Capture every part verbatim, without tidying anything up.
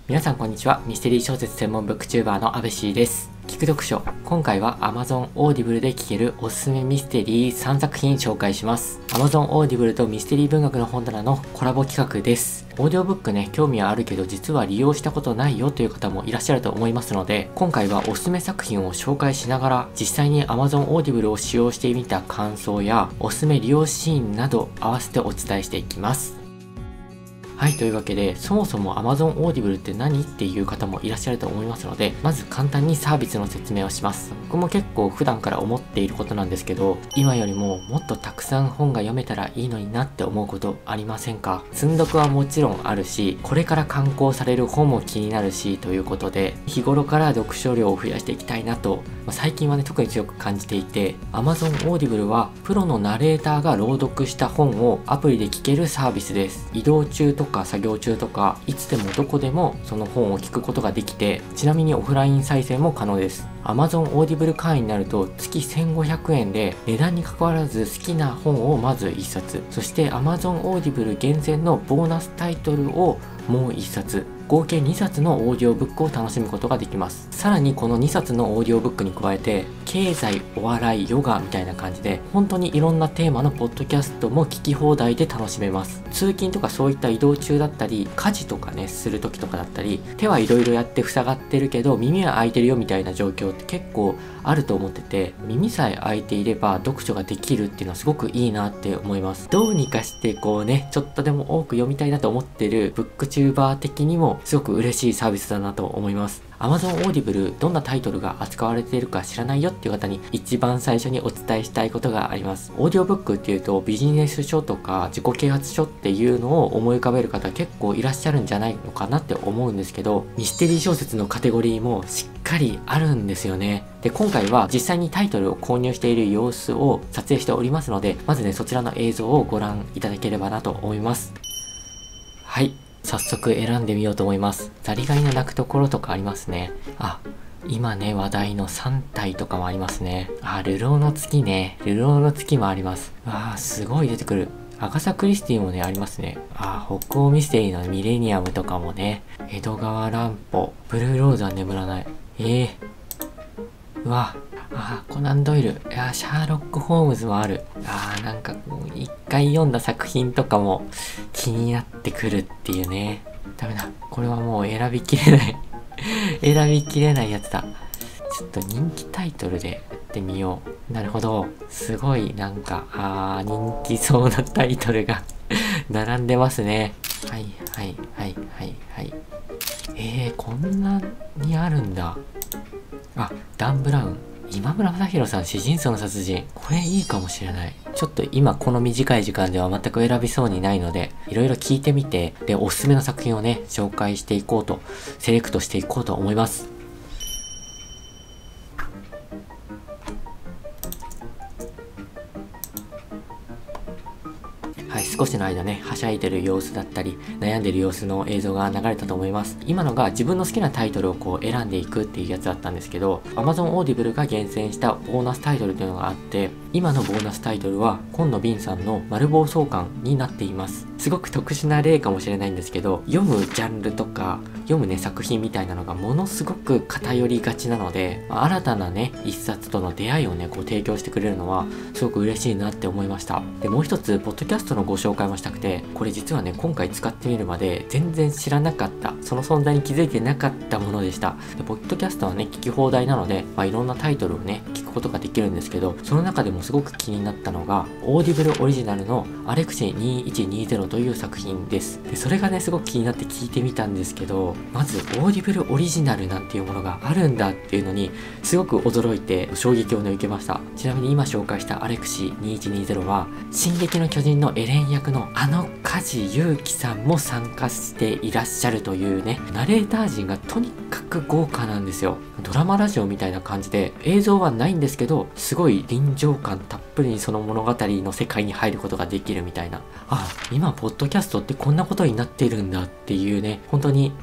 皆さんこんにちは。ミステリー小説専門ブックチューバーのアベシーです。聞く読書。今回は Amazon Audible で聞けるおすすめミステリーさんさく品紹介します。Amazon Audible とミステリー文学の本棚のコラボ企画です。オーディオブックね、興味はあるけど実は利用したことないよという方もいらっしゃると思いますので、今回はおすすめ作品を紹介しながら、実際に Amazon Audible を使用してみた感想や、おすすめ利用シーンなど合わせてお伝えしていきます。はい、というわけで、そもそも Amazon Audible って何っていう方もいらっしゃると思いますので、まず簡単にサービスの説明をします。僕も結構普段から思っていることなんですけど、今よりももっとたくさん本が読めたらいいのになって思うことありませんか？積読はもちろんあるし、これから刊行される本も気になるし、ということで、日頃から読書量を増やしていきたいなと、まあ、最近はね、特に強く感じていて、Amazon Audible はプロのナレーターが朗読した本をアプリで聞けるサービスです。移動中とか作業中とかいつでもどこでもその本を聞くことができて、ちなみにオフライン再生も可能です。 Amazon Audible 会員になると月せんごひゃくえんで、値段に関わらず好きな本をまずいっさつ、そして Amazon Audible 厳選のボーナスタイトルをもういっさつ、合計にさつのオーディオブックを楽しむことができます。さらにこのにさつのオーディオブックに加えて、経済、お笑い、ヨガみたいな感じで、本当にいろんなテーマのポッドキャストも聞き放題で楽しめます。通勤とかそういった移動中だったり、家事とかね、する時とかだったり、手はいろいろやって塞がってるけど、耳は開いてるよみたいな状況って結構あると思ってて、耳さえ開いていれば読書ができるっていうのはすごくいいなって思います。どうにかしてこうね、ちょっとでも多く読みたいなと思ってるブックチューバー的にもすごく嬉しいサービスだなと思います。Amazon Audible どんなタイトルが扱われているか知らないよっていう方に一番最初にお伝えしたいことがあります。オーディオブックっていうとビジネス書とか自己啓発書っていうのを思い浮かべる方結構いらっしゃるんじゃないのかなって思うんですけど、ミステリー小説のカテゴリーもしっかりあるんですよね。で、今回は実際にタイトルを購入している様子を撮影しておりますので、まずね、そちらの映像をご覧いただければなと思います。はい。早速選んでみようと思います。ザリガニの鳴くところとかありますね。あ、今ね、話題のさん体とかもありますね。あ、流浪の月ね。流浪の月もあります。わあ、すごい出てくる。アガサ・クリスティもね、ありますね。あ、北欧ミステリーのミレニアムとかもね。江戸川乱歩。ブルーローズは眠らない。ええー。うわ。あー、コナンドイル。いや、シャーロック・ホームズもある。あー、なんかこう、一回読んだ作品とかも気になってくるっていうね。ダメだ。これはもう選びきれない。選びきれないやつだ。ちょっと人気タイトルでやってみよう。なるほど。すごいなんか、あー、人気そうなタイトルが並んでますね。はいはいはいはいはい。えー、こんなにあるんだ。あ、ダン・ブラウン。今村雅弘さん、詩人層の殺人。これいいかもしれない。ちょっと今この短い時間では全く選びそうにないので、いろいろ聞いてみて、で、おすすめの作品をね、紹介していこうと、セレクトしていこうと思います。はい、少しの間ね、はしゃいでる様子だったり、悩んでる様子の映像が流れたと思います。今のが自分の好きなタイトルをこう選んでいくっていうやつだったんですけど、Amazon Audible が厳選したボーナスタイトルというのがあって、今のボーナスタイトルは、今野敏さんの丸棒創刊になっています。すごく特殊な例かもしれないんですけど、読むジャンルとか、読むね、作品みたいなのがものすごく偏りがちなので、新たなね、一冊との出会いをね、こう提供してくれるのは、すごく嬉しいなって思いました。で、もう一つ、ポッドキャストのご紹介もしたくて、これ実はね、今回使ってみるまで全然知らなかった、その存在に気づいてなかったものでした。で、ポッドキャストはね、聞き放題なので、まあ、いろんなタイトルをね、聞くことができるんですけど、その中でもすごく気になったのが、オーディブルオリジナルのアレクシーにせんにじゅうという作品です。で、それがね、すごく気になって聞いてみたんですけど、まず、オーディブルオリジナルなんていうものがあるんだっていうのに、すごく驚いて、衝撃をね、受けました。ちなみに今紹介したアレクシーにせんにじゅうは、進撃の巨人のエレン役のあの梶裕貴さんも参加していらっしゃるというね、ナレーター陣がとにかく豪華なんですよ。ドラマラジオみたいな感じで、映像はないんですけど、すごい臨場感たっぷりにその物語の世界に入ることができるみたいな。あ、今、ポッドキャストってこんなことになっているんだっていうね、本当に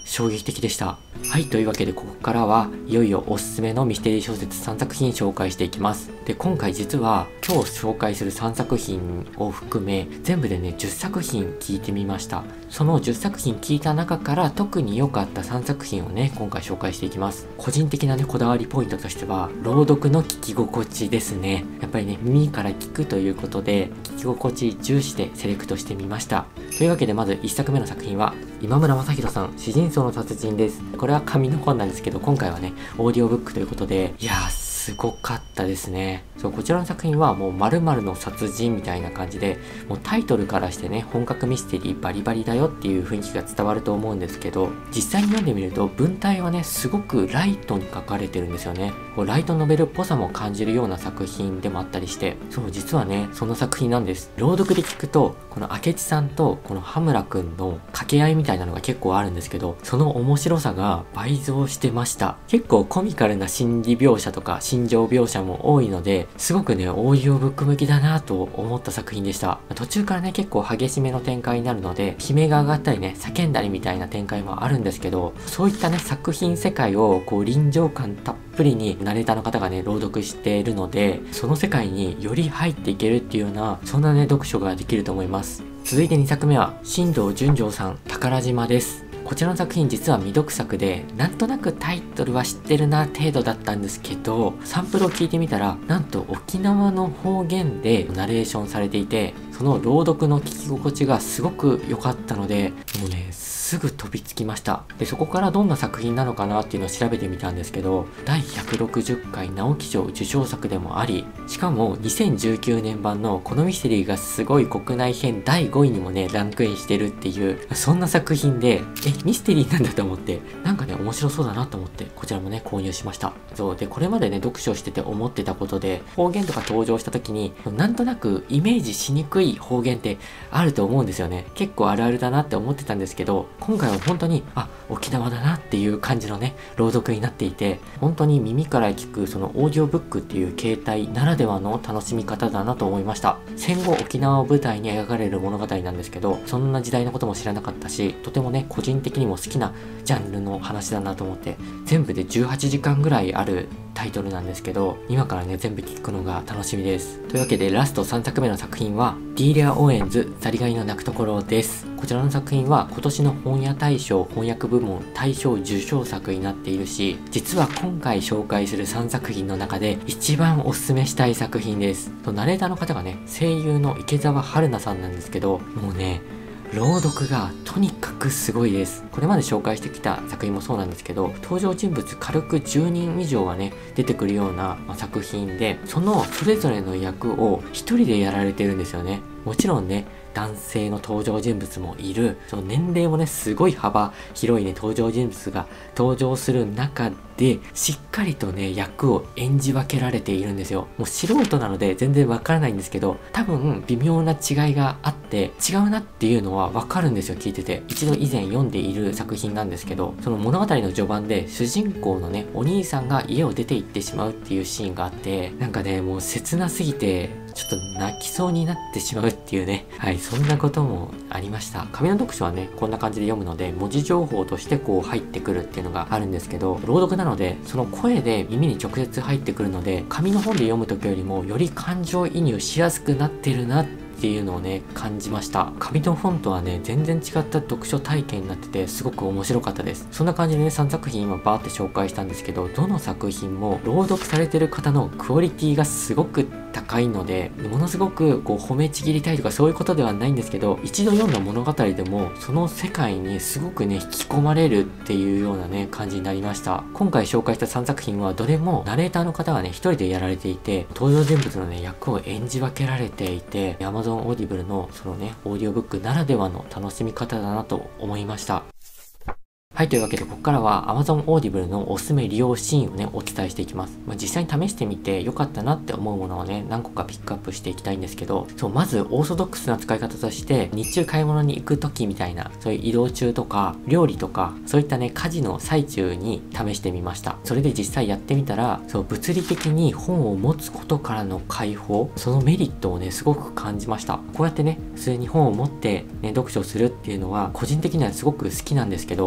衝撃的でした。はい、というわけでここからはいよいよおすすめのミステリー小説さんさく品紹介していきます。で、今回実は今日紹介するさんさく品を含め全部でねじゅっさく品聞いてみました。そのじゅっさく品聞いた中から特に良かったさんさく品をね今回紹介していきます。個人的なねこだわりポイントとしては朗読の聞き心地ですね。やっぱりね耳から聞くということで聞き心地重視でセレクトしてみました。というわけでまずいっさくめの作品は今村雅弘さん、詩人層の達人です。これは紙の本なんですけど、今回はねオーディオブックということで、いやーすごかったですね。そう、こちらの作品はもう〇〇の殺人みたいな感じで、もうタイトルからしてね本格ミステリーバリバリだよっていう雰囲気が伝わると思うんですけど、実際に読んでみると文体はねすごくライトに書かれてるんですよね。こうライトノベルっぽさも感じるような作品でもあったりして、そう実はねその作品なんです。朗読で聞くとこの明智さんとこの羽村くんの掛け合いみたいなのが結構あるんですけど、その面白さが倍増してました。結構コミカルな心理描写とか心情描写も多いので、すごくねオーディオブック向きだなと思った作品でした。途中からね結構激しめの展開になるので、悲鳴が上がったりね叫んだりみたいな展開もあるんですけど、そういったね作品世界をこう臨場感たっぷりにナレーターの方がね朗読しているので、その世界により入っていけるっていうようなそんなね読書ができると思います。続いてにさくめは新藤純丈さん、宝島です。こちらの作品実は未読作で、なんとなくタイトルは知ってるな程度だったんですけど、サンプルを聞いてみたらなんと沖縄の方言でナレーションされていて、その朗読の聞き心地がすごく良かったので、もうねすぐ飛びつきました。でそこからどんな作品なのかなっていうのを調べてみたんですけど、だいひゃくろくじゅっかい直木賞受賞作でもあり、しかもにせんじゅうきゅうねん版のこのミステリーがすごい国内編だいごいにもねランクインしてるっていう、そんな作品で、えミステリーなんだと思って、なんかね面白そうだなと思ってこちらもね購入しました。そうでこれまでね読書してて思ってたことで、方言とか登場した時になんとなくイメージしにくい方言ってあると思うんですよね。結構あるあるだなって思ってたんですけど、今回は本当にあ沖縄だなっていう感じのね朗読になっていて、本当に耳から聞くそのオーディオブックっていう形態ならではの楽しみ方だなと思いました。戦後沖縄を舞台に描かれる物語なんですけど、そんな時代のことも知らなかったし、とてもね個人的にも好きなジャンルの話だなと思って、全部でじゅうはちじかんぐらいあるタイトルなんですけど、今からね全部聞くのが楽しみです。というわけでラストさんさくめの作品はディーリア・オーエンズザリガニの鳴くところです。こちらの作品は今年の本屋大賞翻訳部門大賞受賞作になっているし、実は今回紹介するさんさく品の中で一番おすすめしたい作品です。ナレーターの方がね声優の池澤春菜さんなんですけど、もうね朗読がとにかくすごいです。これまで紹介してきた作品もそうなんですけど、登場人物軽くじゅうにん以上はね出てくるような、まあ、作品で、そのそれぞれの役を一人でやられてるんですよね。もちろんね男性の登場人物もいる、その年齢もねすごい幅広いね登場人物が登場する中で、しっかりとね役を演じ分けられているんですよ。もう素人なので全然わからないんですけど、多分微妙な違いがあって違うなっていうのはわかるんですよ、聞いてて。一度以前読んでいる作品なんですけど、その物語の序盤で主人公のねお兄さんが家を出て行ってしまうっていうシーンがあって、なんかねもう切なすぎてちょっと泣きそうになってしまうっていうね、はい、そんなこともありました。紙の読書はねこんな感じで読むので、文字情報としてこう入ってくるっていうのがあるんですけど、朗読なのでその声で耳に直接入ってくるので、紙の本で読む時よりもより感情移入しやすくなってるなってっていうのをね感じました。紙の本とはね全然違った読書体験になっててすごく面白かったです。そんな感じでねさんさく品今バーって紹介したんですけど、どの作品も朗読されてる方のクオリティがすごく高いので、ものすごくこう褒めちぎりたいとかそういうことではないんですけど、一度読んだ物語でもその世界にすごくね引き込まれるっていうようなね感じになりました。今回紹介したさんさく品はどれもナレーターの方がね一人でやられていて、登場人物のね役を演じ分けられていて、Amazonオーディブルのそのねオーディオブックならではの楽しみ方だなと思いました。はい、というわけでここからは Amazon Audible のおすすめ利用シーンをねお伝えしていきます。まあ、実際に試してみて良かったなって思うものをね何個かピックアップしていきたいんですけど、そうまずオーソドックスな使い方として日中買い物に行く時みたいな、そういう移動中とか料理とかそういったね家事の最中に試してみました。それで実際やってみたら、そう物理的に本を持つことからの解放、そのメリットをねすごく感じました。こうやってね普通に本を持ってね読書するっていうのは個人的にはすごく好きなんですけど、それだ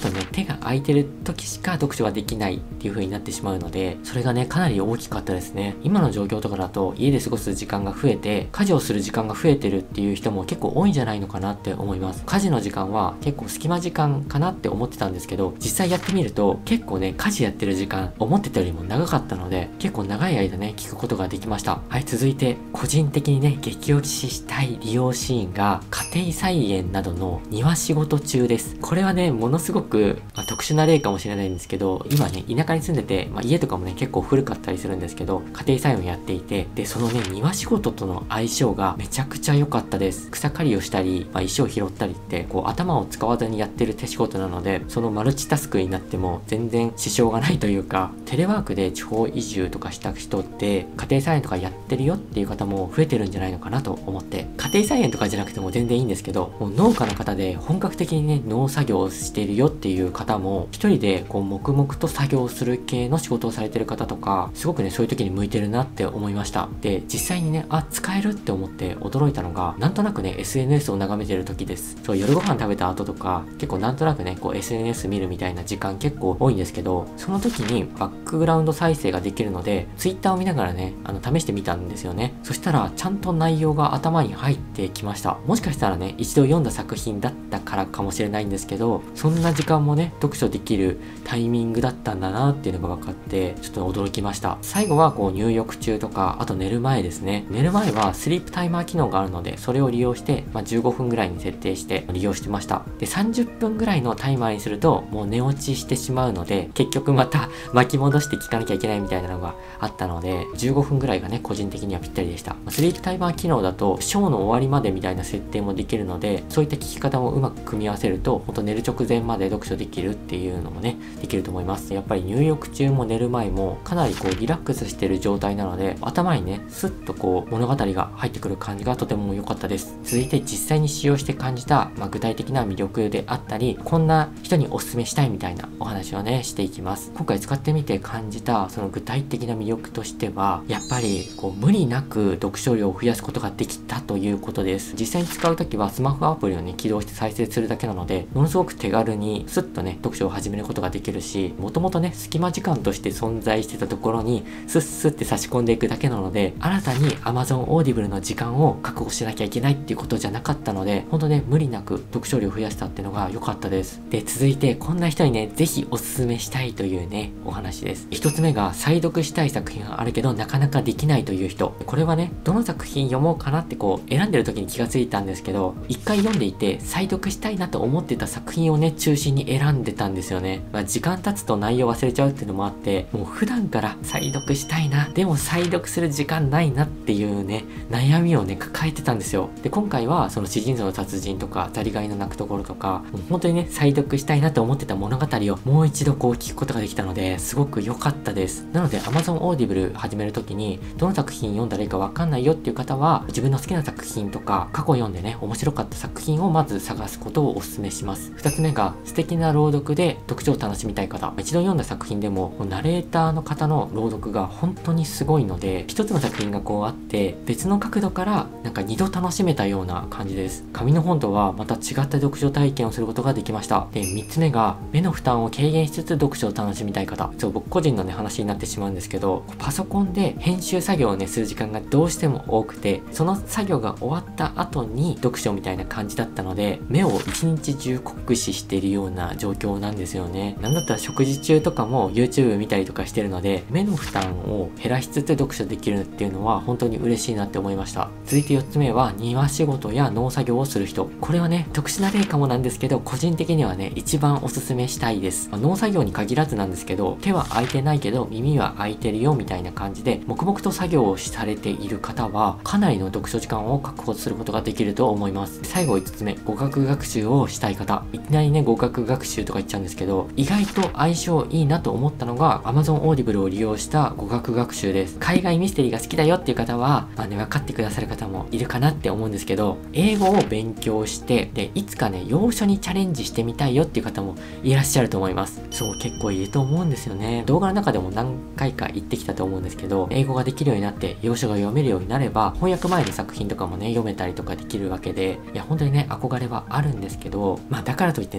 とね、手が空いてる時しか読書ができないっていう風になってしまうので、それがね、かなり大きかったですね。今の状況とかだと、家で過ごす時間が増えて、家事をする時間が増えてるっていう人も結構多いんじゃないのかなって思います。家事の時間は結構隙間時間かなって思ってたんですけど、実際やってみると、結構ね、家事やってる時間、思ってたよりも長かったので、結構長い間ね、聞くことができました。はい、続いて、個人的にね、激推ししたい利用シーンが、家庭菜園などの庭仕事中です。これはね、ものすごく、まあ、特殊な例かもしれないんですけど、今ね、田舎に住んでて、まあ、家とかもね、結構古かったりするんですけど、家庭菜園をやっていて、で、そのね、庭仕事との相性がめちゃくちゃ良かったです。草刈りをしたり、まあ、石を拾ったりって、こう、頭を使わずにやってる手仕事なので、そのマルチタスクになっても全然支障がないというか、テレワークで地方移住とかした人って、家庭菜園とかやってるよっていう方も増えてるんじゃないのかなと思って、家庭菜園とかじゃなくても全然いいんですけど、もう農家の方で本格的にね、農作業をしているよっていう方も、一人でこう黙々と作業する系の仕事をされてる方とか、すごくね、そういう時に向いてるなって思いました。で、実際にね、あ、使えるって思って驚いたのが、なんとなくね、エスエヌエス を眺めてる時です。そう、夜ご飯食べた後とか、結構なんとなくね、こう エスエヌエス 見るみたいな時間結構多いんですけど、その時にバックグラウンド再生ができるので、Twitter を見ながらね、あの、試してみたんですよね。そしたら、ちゃんと内容が頭に入ってきました。もしかしたらね、一度読んだ作品だったからかもしれないんですけど、そんな時間もね、読書できるタイミングだったんだなっていうのが分かって、ちょっと驚きました。最後はこう入浴中とか、あと寝る前ですね。寝る前はスリープタイマー機能があるので、それを利用して、まあ、じゅうごふんぐらいに設定して利用してました。で、さんじゅっぷんぐらいのタイマーにすると、もう寝落ちしてしまうので、結局また巻き戻して聞かなきゃいけないみたいなのがあったので、じゅうごふんぐらいがね、個人的にはぴったりでした。スリープタイマー機能だと、ショーの終わりまでみたいな設定もできるので、そういった聞き方もうまく組み合わせると、ほんと寝る直前まで読書できるっていうのもね、できると思います。やっぱり入浴中も寝る前も、かなりこうリラックスしてる状態なので、頭にね、スッとこう物語が入ってくる感じがとても良かったです。続いて実際に使用して感じた、まあ、具体的な魅力であったり、こんな人におすすめしたいみたいなお話をね、していきます。今回使ってみて感じた、その具体的な魅力としては、やっぱりこう無理なく読書量を増やすことができたということです。実際に使うときはスマホアプリをね、起動して再生するだけなので、ものすごく手軽にスッとね、読書を始めることができるし、もともとね、隙間時間として存在してたところに、スッスッって差し込んでいくだけなので、新たに Amazon Audible の時間を確保しなきゃいけないっていうことじゃなかったので、ほんとね、無理なく読書量を増やしたっていうのが良かったです。で、続いて、こんな人にね、ぜひおすすめしたいというね、お話です。一つ目が、再読したい作品があるけど、なかなかできないという人。これはね、どの作品読もうかなってこう、選んでる時に気がついたんですけど、一回読んでいて、再読したいなと思ってた作品をね、中心に選んでたんですよね。まあ、時間経つと内容忘れちゃうっていうのもあって、もう普段から再読したいな、でも再読する時間ないなっていうね、悩みをね、抱えてたんですよ。で、今回は、その詩人像の達人とか、ザリガニの鳴くところとか、もう本当にね、再読したいなと思ってた物語をもう一度こう聞くことができたので、すごく良かったです。なので、Amazon Audible 始めるときに、どの作品読んだらいいかわかんないよっていう方は、自分の好きな作品とか、過去読んでね、面白かった作品をまず探すことをお勧めします。二つ目が、素敵な朗読で読書を楽しみたい方。一度読んだ作品でも、ナレーターの方の朗読が本当にすごいので、一つの作品がこうあって、別の角度からなんか二度楽しめたような感じです。紙の本とはまた違った読書体験をすることができました。で、三つ目が、目の負担を軽減しつつ読書を楽しみたい方。そう、僕個人のね、話になってしまうんですけど、パソコンで編集作業をね、する時間がどうしても多くて、その作業が終わった後に読書みたいな感じだったので、目を一日中酷使しているような状況なんですよね。なんだったら食事中とかも YouTube 見たりとかしてるので、目の負担を減らしつつ読書できるっていうのは本当に嬉しいなって思いました。続いてよっつめは、庭仕事や農作業をする人。これはね、特殊な例かもなんですけど、個人的にはね、一番おすすめしたいです。まあ、農作業に限らずなんですけど、手は空いてないけど耳は空いてるよみたいな感じで、黙々と作業をされている方は、かなりの読書時間を確保することができると思います。最後いつつめ、語学学習をしたい方。いきなりね、語学学習とか言っちゃうんですけど、意外と相性いいなと思ったのが、Amazon Audible を利用した語学学習です。海外ミステリーが好きだよっていう方は、まあね、分かってくださる方もいるかなって思うんですけど、英語を勉強して、で、いつかね、洋書にチャレンジしてみたいよっていう方もいらっしゃると思います。そう、結構いると思うんですよね。動画の中でも何回か言ってきたと思うんですけど、英語ができるようになって、洋書が読めるようになれば、翻訳前の作品とかもね、読めたりとかできるわけで、いや、本当にね、憧れはあるんですけど、まあ、だからといってね、いき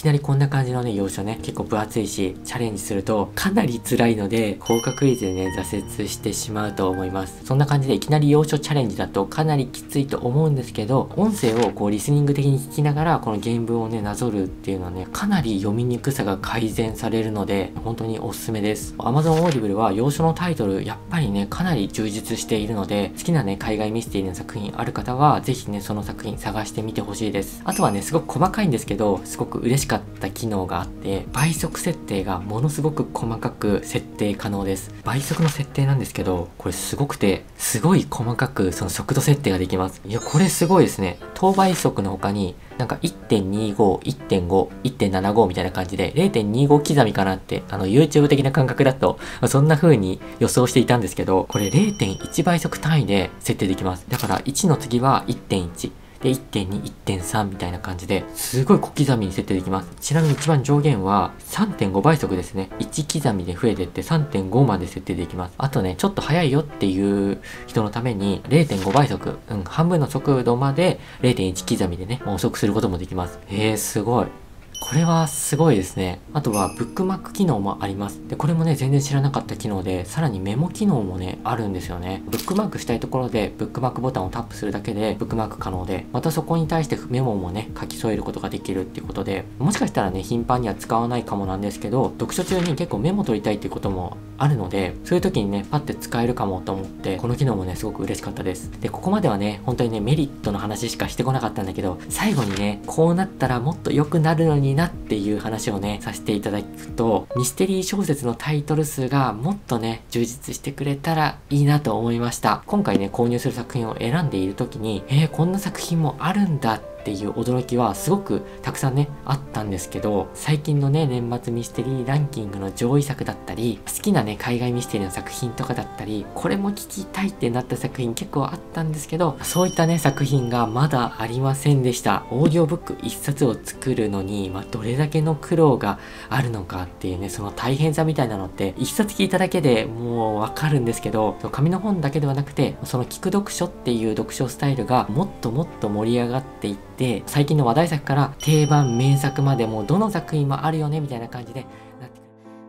きなりこんな感じのね、要所ね、結構分厚いし、チャレンジするとかなり辛いので、高確率でね、挫折してしまうと思います。そんな感じでいきなり要所チャレンジだとかなりきついと思うんですけど、音声をこうリスニング的に聞きながら、この原文をね、なぞるっていうのはね、かなり読みにくさが改善されるので、本当におすすめです。Amazon Audible は要所のタイトル、やっぱりね、かなり充実しているので、好きなね、海外ミステリーの作品ある方は、ぜひね、その作品探してみてほしいです。あとはね、すごく細かいんですけど、すごく嬉しかった機能があって、倍速設定がものすごく細かく設定可能です。倍速の設定なんですけど、これすごくて、すごい細かくその速度設定ができます。いや、これすごいですね。等倍速の他に、なんか いってんにご、いってんご、いってんななご みたいな感じで れいてんにご 刻みかなって、あの YouTube 的な感覚だと、そんな風に予想していたんですけど、これ れいてんいち 倍速単位で設定できます。だからいちの次は いってんいち。で、いってんに、いってんさん みたいな感じで、すごい小刻みに設定できます。ちなみに一番上限は さんてんご 倍速ですね。いち刻みで増えてって さんてんご まで設定できます。あとね、ちょっと早いよっていう人のために れいてんご 倍速、うん、半分の速度まで れいてんいち 刻みでね、遅くすることもできます。えー、すごい。これはすごいですね。あとはブックマーク機能もあります。で、これもね、全然知らなかった機能で、さらにメモ機能もね、あるんですよね。ブックマークしたいところで、ブックマークボタンをタップするだけで、ブックマーク可能で、またそこに対してメモもね、書き添えることができるっていうことで、もしかしたらね、頻繁には使わないかもなんですけど、読書中に結構メモ取りたいっていうこともあるので、そういう時にね、パッて使えるかもと思って、この機能もね、すごく嬉しかったです。で、ここまではね、本当にね、メリットの話しかしてこなかったんだけど、最後にね、こうなったらもっと良くなるのになっていう話をね、させていただくと、ミステリー小説のタイトル数がもっとね、充実してくれたらいいなと思いました。今回ね、購入する作品を選んでいる時に、えー、こんな作品もあるんだってっていう驚きはすごくたくさんねあったんですけど、最近のね年末ミステリーランキングの上位作だったり、好きなね海外ミステリーの作品とかだったり、これも聞きたいってなった作品結構あったんですけど、そういったね作品がまだありませんでした。オーディオブック一冊を作るのに、まあ、どれだけの苦労があるのかっていうね、その大変さみたいなのって一冊聞いただけでもうわかるんですけど、紙の本だけではなくて、その聞く読書っていう読書スタイルがもっともっと盛り上がっていって、で最近の話題作から定番名作までもどの作品もあるよねみたいな感じでなってくる。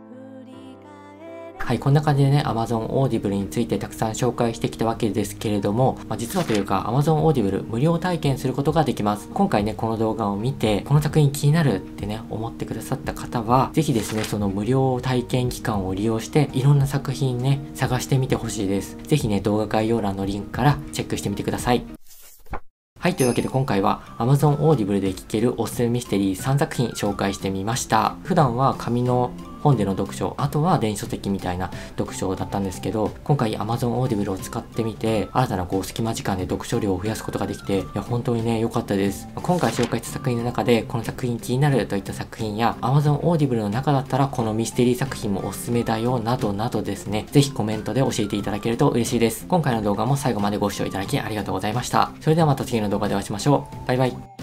はい、こんな感じでね Amazon Audible についてたくさん紹介してきたわけですけれども、まあ、実はというか Amazon Audible 無料体験することができます。今回ねこの動画を見てこの作品気になるってね思ってくださった方は、ぜひですねその無料体験期間を利用していろんな作品ね探してみてほしいです。ぜひね動画概要欄のリンクからチェックしてみてください。はい、というわけで今回は Amazon Audible で聴けるおすすめミステリーさんさく品紹介してみました。普段は紙の本での読書、あとは電子書籍みたいな読書だったんですけど、今回 Amazon Audible を使ってみて、新たなこう隙間時間で読書量を増やすことができて、いや本当にね、良かったです。今回紹介した作品の中で、この作品気になるといった作品や、Amazon Audible の中だったらこのミステリー作品もおすすめだよ、などなどですね、ぜひコメントで教えていただけると嬉しいです。今回の動画も最後までご視聴いただきありがとうございました。それではまた次の動画でお会いしましょう。バイバイ。